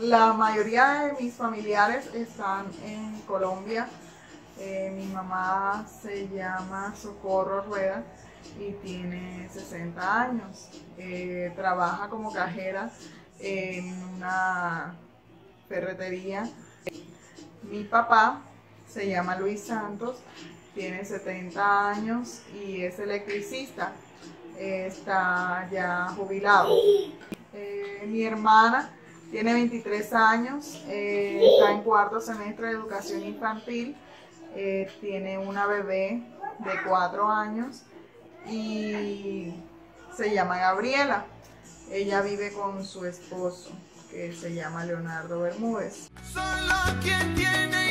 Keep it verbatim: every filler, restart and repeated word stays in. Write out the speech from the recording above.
la mayoría de mis familiares están en Colombia. Eh, mi mamá se llama Socorro Rueda y tiene sesenta años. Eh, trabaja como cajera en una ferretería. Mi papá se llama Luis Santos, tiene setenta años y es electricista. Eh, está ya jubilado. Eh, mi hermana tiene veintitrés años, eh, está en cuarto semestre de educación infantil, eh, tiene una bebé de cuatro años y se llama Gabriela. Ella vive con su esposo, que se llama Leonardo Bermúdez. Solo quien tiene